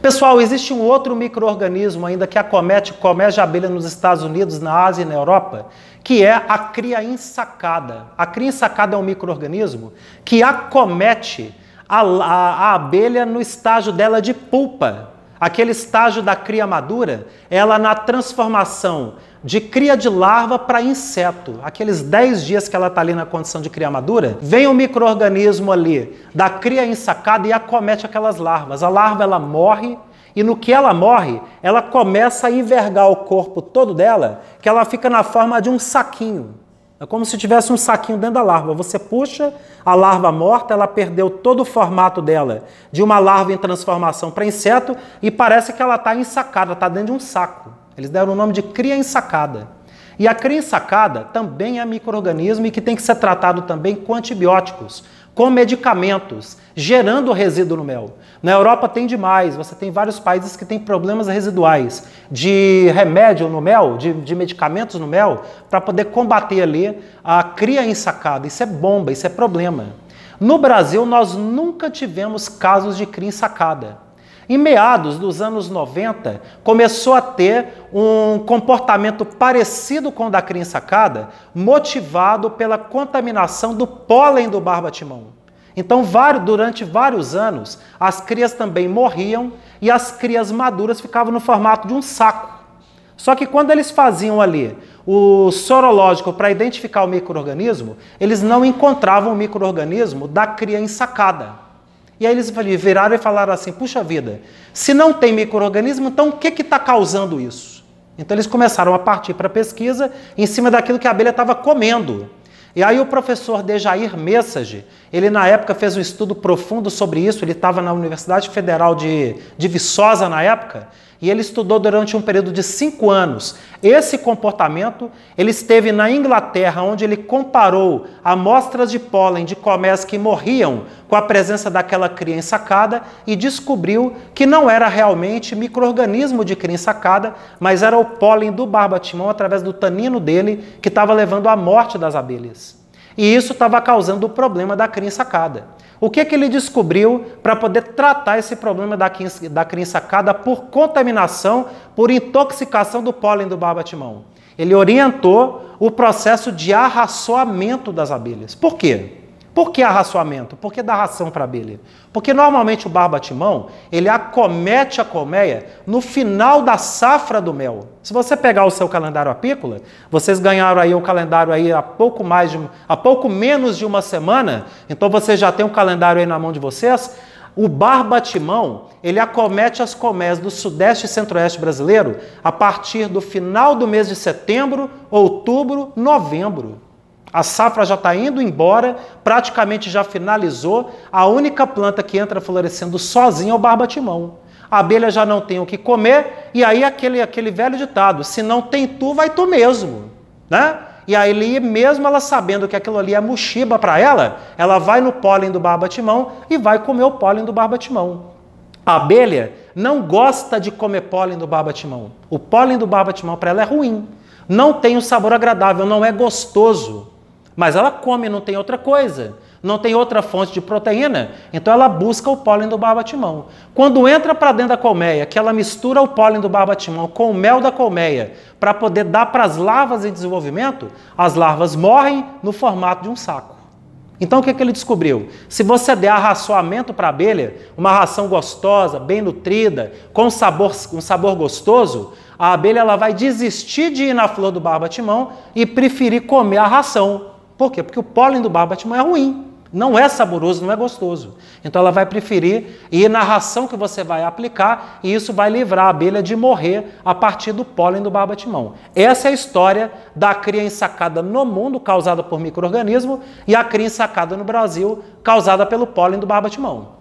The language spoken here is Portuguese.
Pessoal, existe um outro micro-organismo ainda que acomete o comércio de abelha nos Estados Unidos, na Ásia e na Europa, que é a cria ensacada. A cria ensacada é um micro-organismo que acomete a abelha no estágio dela de pupa. Aquele estágio da cria madura, ela na transformação de cria de larva para inseto. Aqueles 10 dias que ela está ali na condição de cria madura, vem um micro-organismo ali da cria ensacada e acomete aquelas larvas. A larva ela morre e no que ela morre, ela começa a envergar o corpo todo dela, que ela fica na forma de um saquinho. É como se tivesse um saquinho dentro da larva. Você puxa a larva morta, ela perdeu todo o formato dela de uma larva em transformação para inseto e parece que ela está ensacada, está dentro de um saco. Eles deram o nome de cria ensacada. E a cria ensacada também é micro-organismo e que tem que ser tratado também com antibióticos, com medicamentos, gerando resíduo no mel. Na Europa tem demais, você tem vários países que têm problemas residuais de remédio no mel, de medicamentos no mel, para poder combater ali a cria ensacada. Isso é bomba, isso é problema. No Brasil, nós nunca tivemos casos de cria ensacada. Em meados dos anos 90, começou a ter um comportamento parecido com o da cria ensacada, motivado pela contaminação do pólen do barba-timão. Então, durante vários anos, as crias também morriam e as crias maduras ficavam no formato de um saco. Só que quando eles faziam ali o sorológico para identificar o micro-organismo, eles não encontravam o micro-organismo da cria ensacada. E aí eles viraram e falaram assim, puxa vida, se não tem micro-organismo, então o que está causando isso? Então eles começaram a partir para a pesquisa em cima daquilo que a abelha estava comendo. E aí o professor Dejair Message, ele na época fez um estudo profundo sobre isso, ele estava na Universidade Federal de Viçosa na época, e ele estudou durante um período de 5 anos. Esse comportamento, ele esteve na Inglaterra, onde ele comparou amostras de pólen de colmeias que morriam com a presença daquela cria ensacada e descobriu que não era realmente micro-organismo de cria ensacada, mas era o pólen do barba-timão através do tanino dele que estava levando à morte das abelhas. E isso estava causando o problema da cria ensacada. O que ele descobriu para poder tratar esse problema da cria ensacada por contaminação, por intoxicação do pólen do barba-timão? Ele orientou o processo de arraçoamento das abelhas. Por quê? Por que arraçoamento? Por que dar ração para a abelha? Porque normalmente o barba-timão, ele acomete a colmeia no final da safra do mel. Se você pegar o seu calendário apícola, vocês ganharam aí o calendário aí há pouco menos de uma semana, então você já tem um calendário aí na mão de vocês. O barba-timão, ele acomete as colmeias do sudeste e centro-oeste brasileiro a partir do final do mês de setembro, outubro, novembro. A safra já está indo embora, praticamente já finalizou. A única planta que entra florescendo sozinha é o barba-timão. A abelha já não tem o que comer, e aí aquele velho ditado, se não tem tu, vai tu mesmo, né? E aí mesmo ela sabendo que aquilo ali é mochiba para ela vai no pólen do barba-timão e vai comer o pólen do barba-timão. A abelha não gosta de comer pólen do barba-timão. O pólen do barba-timão para ela é ruim. Não tem um sabor agradável, não é gostoso. Mas ela come, não tem outra coisa, não tem outra fonte de proteína, então ela busca o pólen do barba-timão. Quando entra para dentro da colmeia, que ela mistura o pólen do barba-timão com o mel da colmeia para poder dar para as larvas em desenvolvimento, as larvas morrem no formato de um saco. Então o que ele descobriu? Se você der arraçoamento para a abelha, uma ração gostosa, bem nutrida, com um sabor gostoso, a abelha ela vai desistir de ir na flor do barba-timão e preferir comer a ração. Por quê? Porque o pólen do barba-timão é ruim, não é saboroso, não é gostoso. Então ela vai preferir ir na ração que você vai aplicar e isso vai livrar a abelha de morrer a partir do pólen do barba-timão. Essa é a história da cria ensacada no mundo, causada por micro-organismo, e a cria ensacada no Brasil, causada pelo pólen do barba-timão.